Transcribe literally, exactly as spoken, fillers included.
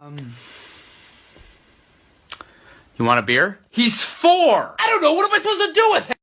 Um... You want a beer? He's four! I don't know, what am I supposed to do with him?